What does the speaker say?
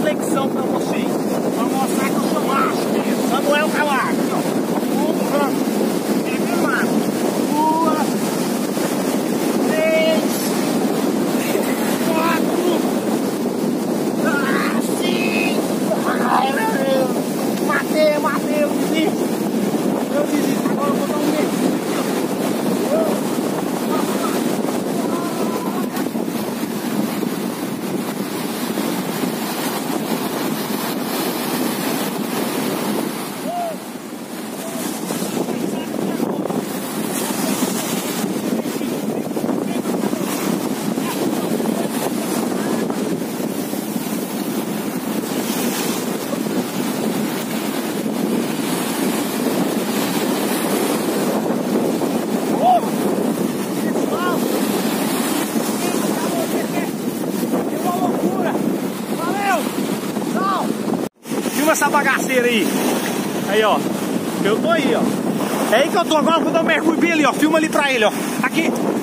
flexão pra vocês. Pra mostrar que eu sou macho mesmo. Samuel Calaco. É filmado. 2, 3, 4, 5. Matei, eu desisto. Agora eu vou dar um beijo. Essa bagaceira aí. Aí, ó. Eu tô aí, ó. É aí que eu tô agora. Vou dar um mergulho bem ali, ó. Filma ali pra ele, ó. Aqui.